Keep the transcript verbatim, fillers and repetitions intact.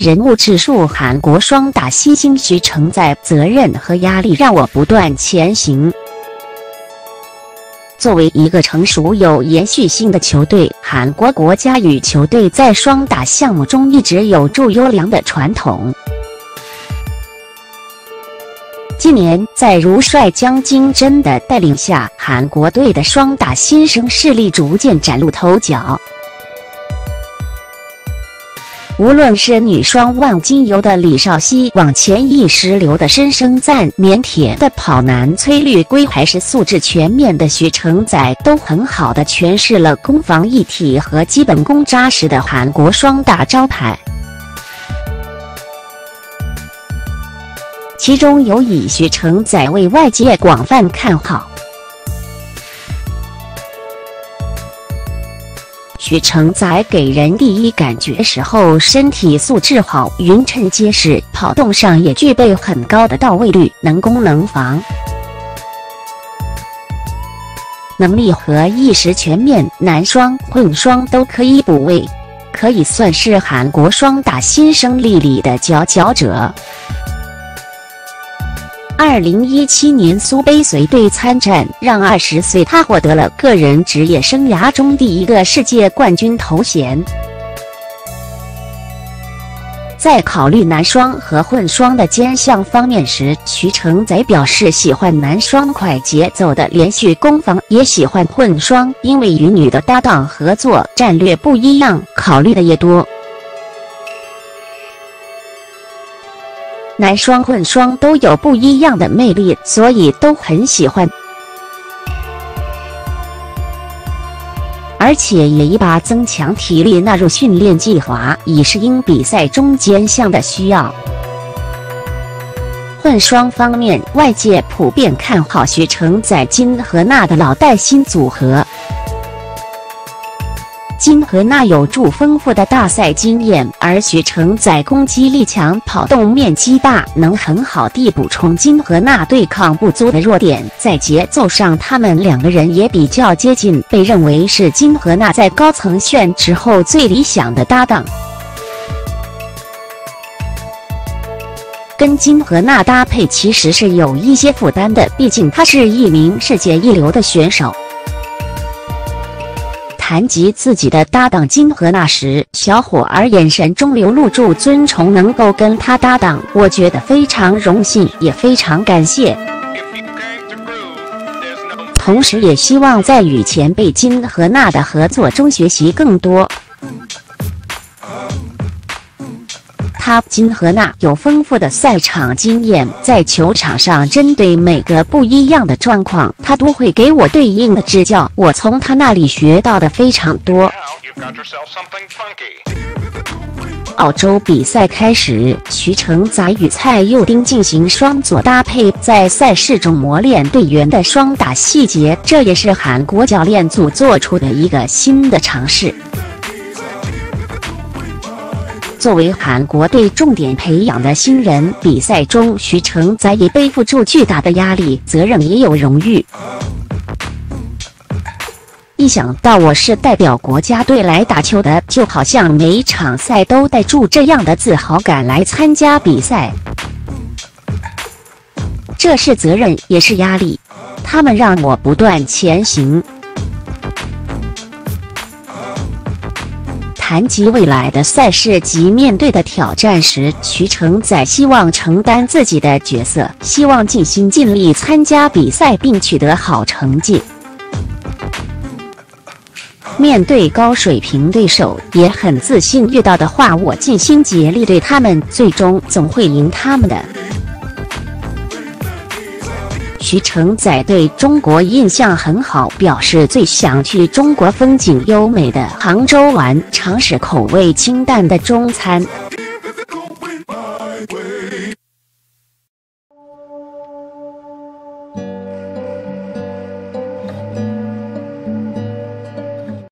人物指数韩国双打新星徐成载，责任和压力让我不断前行。作为一个成熟有延续性的球队，韩国国家羽球队在双打项目中一直有著优良的传统。今年在如帅江金珍的带领下，韩国队的双打新生势力逐渐崭露头角。无论是女双万金油的李绍熙往前一石流的申生赞、腼腆的跑男崔绿圭，还是素质全面的徐成载，都很好的诠释了攻防一体和基本功扎实的韩国双打招牌。其中有以徐成载为外界广泛看好。徐成载给人第一感觉时候，身体素质好，匀称结实，跑动上也具备很高的到位率，能攻能防，能力和意识全面，男双、混双都可以补位，可以算是韩国双打新生力里的佼佼者。二零一七年苏杯随队参战，让二十岁他获得了个人职业生涯中第一个世界冠军头衔。在考虑男双和混双的兼项方面时，徐成载表示喜欢男双快节奏的连续攻防，也喜欢混双，因为与女的搭档合作，战略不一样，考虑的也多。男双、混双都有不一样的魅力，所以都很喜欢，而且也已把增强体力纳入训练计划，以适应比赛中间项的需要。混双方面，外界普遍看好徐成载、金和娜的老带新组合。金和娜有著丰富的大赛经验，而徐成载攻击力强，跑动面积大，能很好地补充金和娜对抗不足的弱点。在节奏上，他们两个人也比较接近，被认为是金和娜在高层炫之后最理想的搭档。跟金和娜搭配其实是有一些负担的，毕竟她是一名世界一流的选手。谈及自己的搭档金和娜时，小伙儿眼神中流露出尊崇，能够跟他搭档，我觉得非常荣幸，也非常感谢。同时也希望在与前辈金和娜的合作中学习更多。他金和娜有丰富的赛场经验，在球场上针对每个不一样的状况，他都会给我对应的指教，我从他那里学到的非常多。澳洲比赛开始，徐成载与蔡佑丁进行双左搭配，在赛事中磨练队员的双打细节，这也是韩国教练组做出的一个新的尝试。作为韩国队重点培养的新人，比赛中徐成载也背负住巨大的压力，责任也有荣誉。一想到我是代表国家队来打球的，就好像每场赛都带住这样的自豪感来参加比赛。这是责任，也是压力，他们让我不断前行。谈及未来的赛事及面对的挑战时，徐成载希望承担自己的角色，希望尽心尽力参加比赛并取得好成绩。面对高水平对手，也很自信，遇到的话我尽心竭力对他们，最终总会赢他们的。徐成载对中国印象很好，表示最想去中国风景优美的杭州玩，尝试口味清淡的中餐。